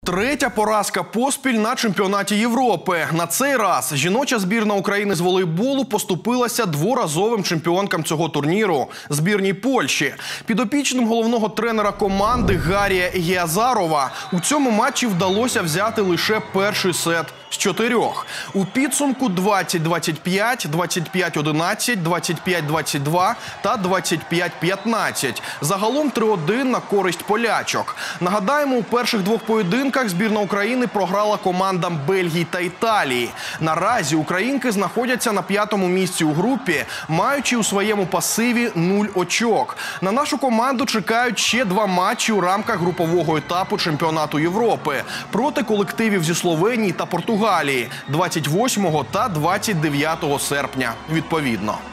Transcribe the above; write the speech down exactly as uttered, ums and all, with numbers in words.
Третя поразка поспіль на чемпіонаті Європи. На цей раз жіноча збірна України з волейболу поступилася дворазовим чемпіонкам цього турніру – збірній Польщі. Підопічним головного тренера команди Гарія Геазарова у цьому матчі вдалося взяти лише перший сет з чотирьох. У підсумку двадцять двадцять п'ять, двадцять п'ять одинадцять, двадцять п'ять двадцять два та двадцять п'ять п'ятнадцять. Загалом три один на користь полячок. Нагадаємо, у перших двох поєдинках збірна України програла командам Бельгії та Італії. Наразі українки знаходяться на п'ятому місці у групі, маючи у своєму пасиві нуль очок. На нашу команду чекають ще два матчі у рамках групового етапу чемпіонату Європи проти колективів зі Словенії та Португалії двадцять восьмого та двадцять дев'ятого серпня відповідно.